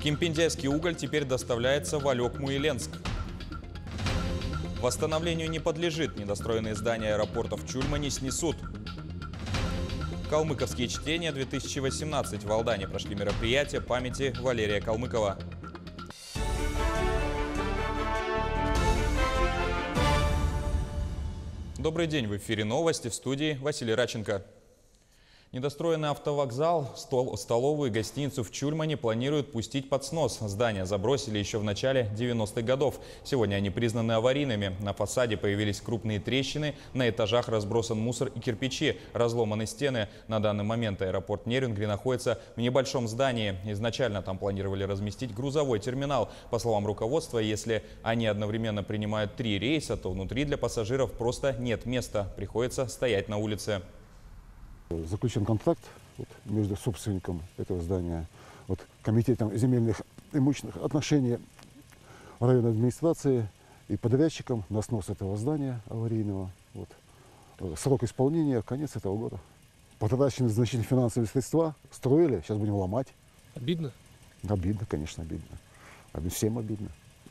Кимпиндяйский уголь теперь доставляется в Алекму и Ленск. Восстановлению не подлежит. Недостроенные здания аэропортов Чульмани снесут. Калмыковские чтения 2018. В Алдане прошли мероприятия памяти Валерия Калмыкова. Добрый день, в эфире новости, в студии Василий Раченко. Недостроенный автовокзал, столовую и гостиницу в Чульмани планируют пустить под снос. Здания забросили еще в начале 90-х годов. Сегодня они признаны аварийными. На фасаде появились крупные трещины, на этажах разбросан мусор и кирпичи, разломаны стены. На данный момент аэропорт Нерюнгри находится в небольшом здании. Изначально там планировали разместить грузовой терминал. По словам руководства, если они одновременно принимают 3 рейса, то внутри для пассажиров просто нет места. Приходится стоять на улице. Заключен контракт между собственником этого здания, комитетом земельных и имущественных отношений районной администрации и подрядчиком на снос этого здания аварийного. Срок исполнения — конец этого года. Потрачены значительные финансовые средства, строили, сейчас будем ломать. Обидно? Обидно, конечно, обидно. Всем обидно.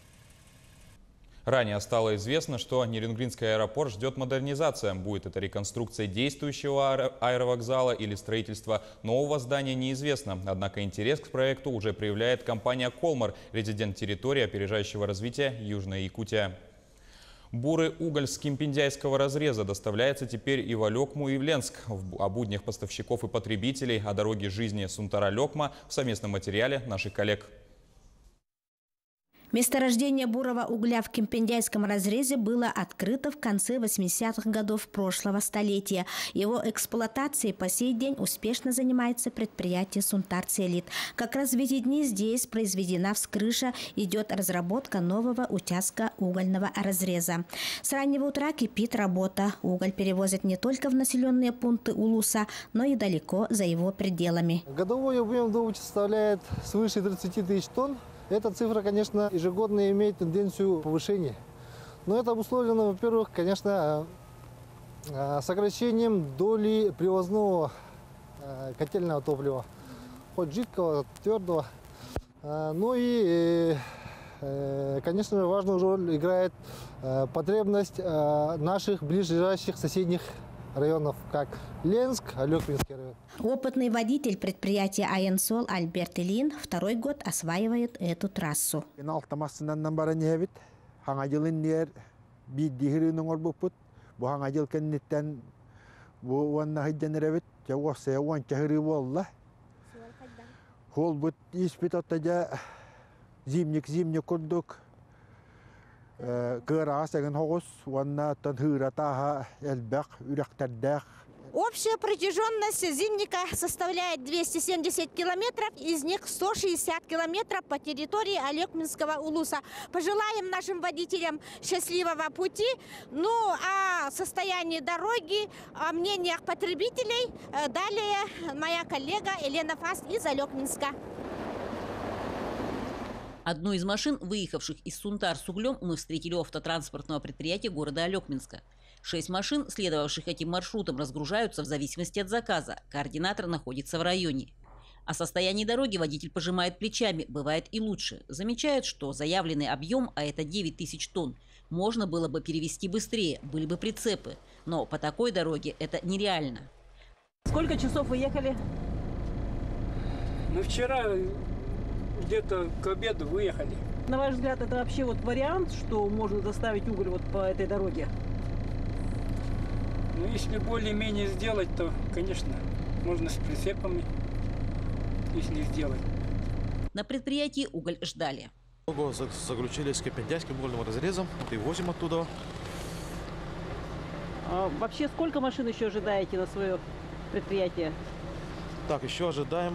Ранее стало известно, что Нерюнгринский аэропорт ждет модернизация. Будет это реконструкция действующего аэровокзала или строительство нового здания, неизвестно. Однако интерес к проекту уже проявляет компания «Колмар», резидент территории опережающего развития Южная Якутия. Бурый уголь с Кимпиндяйского разреза доставляется теперь и в Алекму, и в Ленск. О буднях поставщиков и потребителей, о дороге жизни Сунтар-Алекма в совместном материале наших коллег. Месторождение бурого угля в Кимпиндяйском разрезе было открыто в конце 80-х годов прошлого столетия. Его эксплуатацией по сей день успешно занимается предприятие «Сунтар-Целит». Как раз в эти дни здесь произведена вскрыша, идет разработка нового участка угольного разреза. С раннего утра кипит работа. Уголь перевозят не только в населенные пункты Улуса, но и далеко за его пределами. Годовой объем добычи составляет свыше 30 тысяч тонн. Эта цифра, конечно, ежегодно имеет тенденцию повышения. Но это обусловлено, во-первых, конечно, сокращением доли привозного котельного топлива, хоть жидкого, твердого. Ну и, конечно же, важную роль играет потребность наших ближайших соседних районов, как Ленск, Алекминский район. Опытный водитель предприятия «Аенсол» Альберт Илин второй год осваивает эту трассу. Общая протяженность зимника составляет 270 километров, из них 160 километров по территории Алекминского улуса. Пожелаем нашим водителям счастливого пути. Ну, о состоянии дороги, о мнениях потребителей далее моя коллега Елена Фаст из Алекминска. Одну из машин, выехавших из Сунтар с углем, мы встретили у автотранспортного предприятия города Алекминска. 6 машин, следовавших этим маршрутом, разгружаются в зависимости от заказа. Координатор находится в районе. О состоянии дороги водитель пожимает плечами, бывает и лучше. Замечает, что заявленный объем, а это 9 тысяч тонн, можно было бы перевезти быстрее, были бы прицепы. Но по такой дороге это нереально. Сколько часов вы ехали? Мы вчера где-то к обеду выехали. На ваш взгляд, это вообще вариант, что можно доставить уголь по этой дороге? Ну, если более-менее сделать, то, конечно, можно с прицепами, если сделать. На предприятии уголь ждали. Заключили с Кимпиндяйским угольным разрезом, и возим оттуда. Вообще, сколько машин еще ожидаете на свое предприятие? Так, еще ожидаем.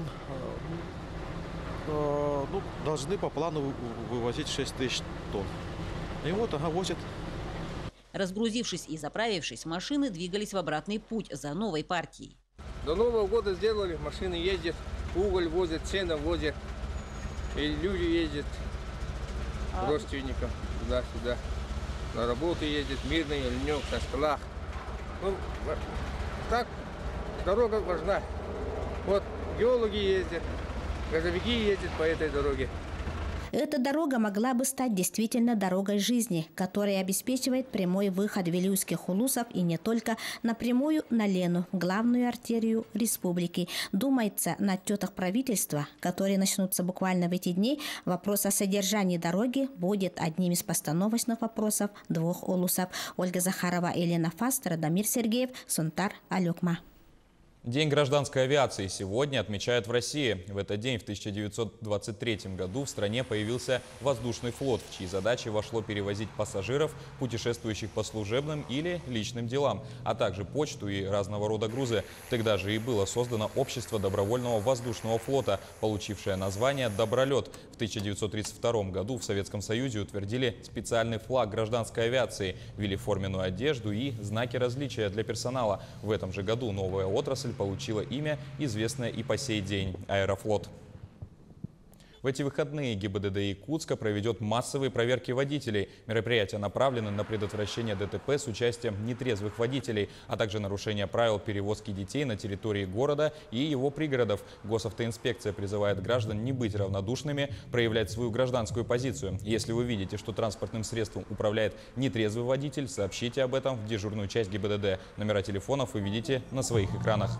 Должны по плану вывозить 6 тысяч тонн. И возят. Разгрузившись и заправившись, машины двигались в обратный путь за новой партией. До Нового года сделали, машины ездят, уголь возят, сено возят, и люди ездят к родственникам туда-сюда. На работу ездят, Мирный, Ленек, на скалах. Ну, так, дорога важна. Вот геологи ездят, Газовики ездят по этой дороге. Эта дорога могла бы стать действительно дорогой жизни, которая обеспечивает прямой выход вилюйских улусов и не только напрямую на Лену, главную артерию республики. Думается, на отчетах правительства, которые начнутся буквально в эти дни, вопрос о содержании дороги будет одним из постановочных вопросов двух улусов. Ольга Захарова, Елена Фастер, Дамир Сергеев, Сунтар, Алёкма. День гражданской авиации сегодня отмечают в России. В этот день, в 1923 году, в стране появился воздушный флот, в чьи задачи вошло перевозить пассажиров, путешествующих по служебным или личным делам, а также почту и разного рода грузы. Тогда же и было создано Общество добровольного воздушного флота, получившее название «Добролет». В 1932 году в Советском Союзе утвердили специальный флаг гражданской авиации, ввели форменную одежду и знаки различия для персонала. В этом же году новая отрасль получила имя, известное и по сей день – Аэрофлот. В эти выходные ГИБДД Якутска проведет массовые проверки водителей. Мероприятия направлены на предотвращение ДТП с участием нетрезвых водителей, а также нарушение правил перевозки детей на территории города и его пригородов. Госавтоинспекция призывает граждан не быть равнодушными, проявлять свою гражданскую позицию. Если вы видите, что транспортным средством управляет нетрезвый водитель, сообщите об этом в дежурную часть ГИБДД. Номера телефонов вы видите на своих экранах.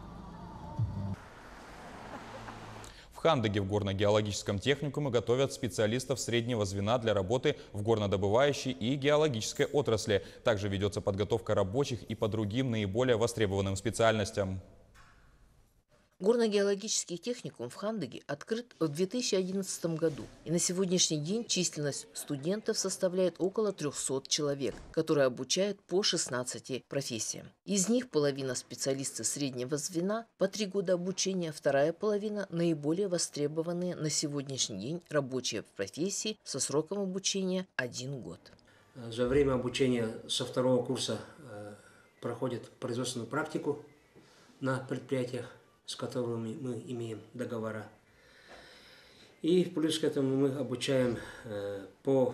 В Хандыге в горно-геологическом техникуме готовят специалистов среднего звена для работы в горнодобывающей и геологической отрасли. Также ведется подготовка рабочих и по другим наиболее востребованным специальностям. Горно-геологический техникум в Хандыге открыт в 2011 году. И на сегодняшний день численность студентов составляет около 300 человек, которые обучают по 16 профессиям. Из них половина специалисты среднего звена, по 3 года обучения, вторая половина – наиболее востребованные на сегодняшний день рабочие профессии со сроком обучения 1 год. За время обучения со 2-го курса проходят производственную практику на предприятиях, с которыми мы имеем договора. И плюс к этому мы обучаем по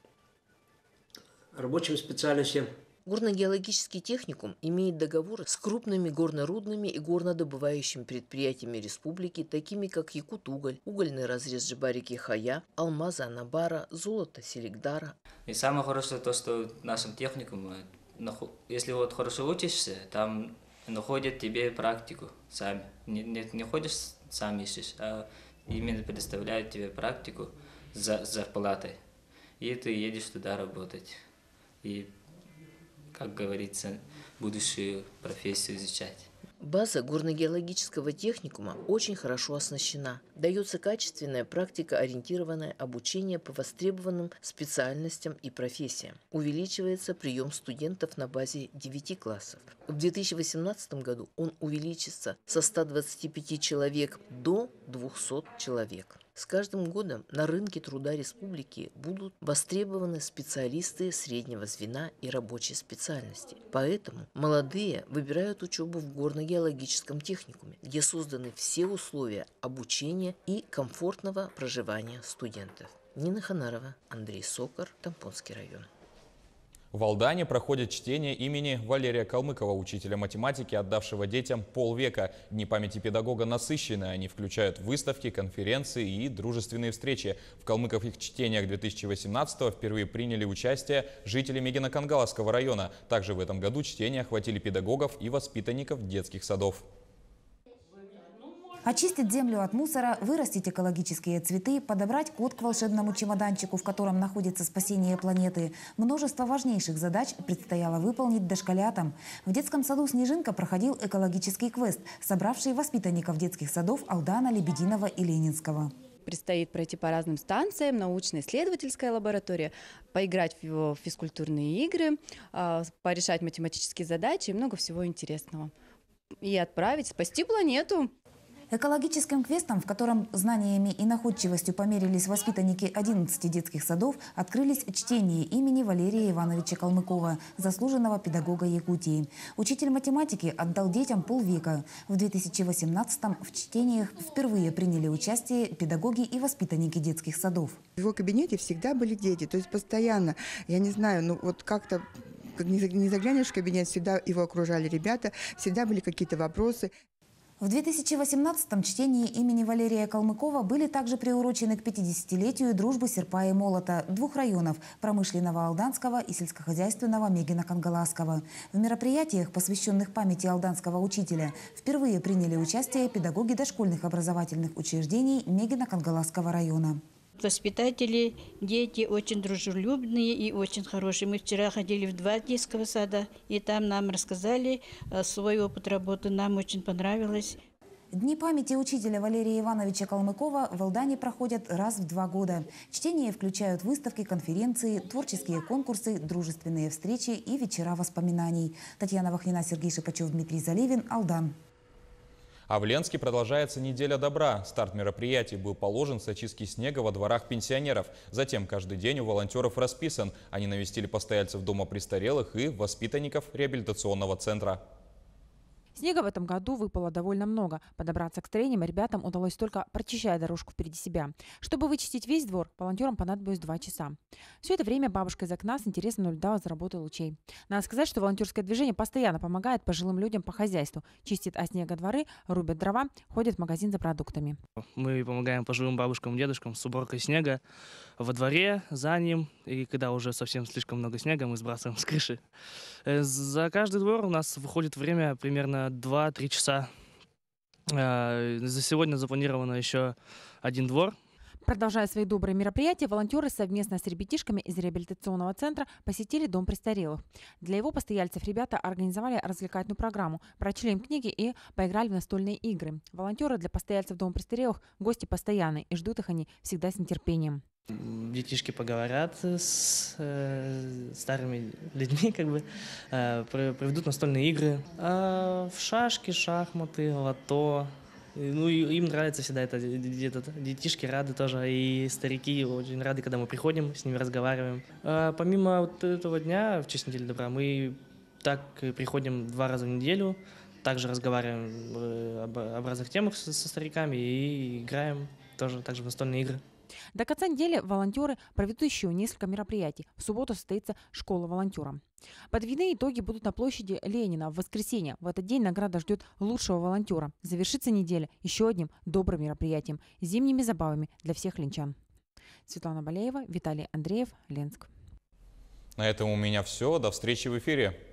рабочим специальностям. Горно-геологический техникум имеет договоры с крупными горнорудными и горнодобывающими предприятиями республики, такими как Якутуголь, угольный разрез Джибарики-Хая, Алмаза Анабара, золото Селигдара. И самое хорошее то, что в нашем техникуме, если вот хорошо учишься, там находят тебе практику сами. Не ходишь сам ищешь, а именно предоставляют тебе практику за зарплатой. И ты едешь туда работать. И, как говорится, будущую профессию изучать. База горно-геологического техникума очень хорошо оснащена. Дается качественная практика-ориентированное обучение по востребованным специальностям и профессиям. Увеличивается прием студентов на базе 9 классов. В 2018 году он увеличится со 125 человек до 200 человек. С каждым годом на рынке труда республики будут востребованы специалисты среднего звена и рабочей специальности. Поэтому молодые выбирают учебу в горно-геологическом техникуме, где созданы все условия обучения и комфортного проживания студентов. Нина Ханарова, Андрей Сокар, Тампонский район. В Алдане проходит чтение имени Валерия Калмыкова, учителя математики, отдавшего детям полвека. Дни памяти педагога насыщены. Они включают выставки, конференции и дружественные встречи. В калмыковых чтениях 2018-го впервые приняли участие жители Мегино-Кангаловского района. Также в этом году чтения охватили педагогов и воспитанников детских садов. Очистить землю от мусора, вырастить экологические цветы, подобрать код к волшебному чемоданчику, в котором находится спасение планеты. Множество важнейших задач предстояло выполнить дошколятам. В детском саду «Снежинка» проходил экологический квест, собравший воспитанников детских садов Алдана, Лебединова и Ленинского. Предстоит пройти по разным станциям, научно-исследовательская лаборатория, поиграть в физкультурные игры, порешать математические задачи и много всего интересного. И отправить спасти планету. Экологическим квестом, в котором знаниями и находчивостью померились воспитанники 11 детских садов, открылись чтения имени Валерия Ивановича Калмыкова, заслуженного педагога Якутии. Учитель математики отдал детям полвека. В 2018-м в чтениях впервые приняли участие педагоги и воспитанники детских садов. В его кабинете всегда были дети, то есть постоянно, я не знаю, ну вот как-то не заглянешь в кабинет, всегда его окружали ребята, всегда были какие-то вопросы. В 2018-м чтения имени Валерия Калмыкова были также приурочены к 50-летию дружбы Серпа и Молота двух районов – промышленного Алданского и сельскохозяйственного Мегино-Кангаласского. В мероприятиях, посвященных памяти алданского учителя, впервые приняли участие педагоги дошкольных образовательных учреждений Мегино-Кангаласского района. Воспитатели, дети очень дружелюбные и очень хорошие. Мы вчера ходили в 2 детского сада, и там нам рассказали свой опыт работы. Нам очень понравилось. Дни памяти учителя Валерия Ивановича Калмыкова в Алдане проходят раз в 2 года. Чтения включают выставки, конференции, творческие конкурсы, дружественные встречи и вечера воспоминаний. Татьяна Вахнина, Сергей Шипачев, Дмитрий Заливин, Алдан. А в Ленске продолжается неделя добра. Старт мероприятий был положен с очистки снега во дворах пенсионеров. Затем каждый день у волонтеров расписан. Они навестили постояльцев дома престарелых и воспитанников реабилитационного центра. Снега в этом году выпало довольно много. Подобраться к строениям ребятам удалось только прочищая дорожку впереди себя. Чтобы вычистить весь двор, волонтерам понадобилось 2 часа. Все это время бабушка из окна с интересом наблюдала за работой лучей. Надо сказать, что волонтерское движение постоянно помогает пожилым людям по хозяйству. Чистит от снега дворы, рубят дрова, ходят в магазин за продуктами. Мы помогаем пожилым бабушкам и дедушкам с уборкой снега во дворе, за ним. И когда уже совсем слишком много снега, мы сбрасываем с крыши. За каждый двор у нас выходит время примерно 2-3 часа. За сегодня запланировано еще 1 двор. Продолжая свои добрые мероприятия, волонтеры совместно с ребятишками из реабилитационного центра посетили дом престарелых. Для его постояльцев ребята организовали развлекательную программу, прочли им книги и поиграли в настольные игры. Волонтеры для постояльцев дома престарелых – гости постоянные, и ждут их они всегда с нетерпением. Детишки поговорят с старыми людьми, проведут настольные игры. В шашки, шахматы, лото. Ну, им нравится всегда это. Детишки рады тоже, и старики очень рады, когда мы приходим, с ними разговариваем. Помимо вот этого дня, в честь недели добра, мы так приходим 2 раза в неделю, также разговариваем об разных темах со стариками и играем тоже также в настольные игры. До конца недели волонтеры проведут еще несколько мероприятий. В субботу состоится школа волонтера. Подведены итоги будут на площади Ленина в воскресенье. В этот день награда ждет лучшего волонтера. Завершится неделя еще одним добрым мероприятием – зимними забавами для всех ленчан. Светлана Балеева, Виталий Андреев, Ленск. На этом у меня все. До встречи в эфире.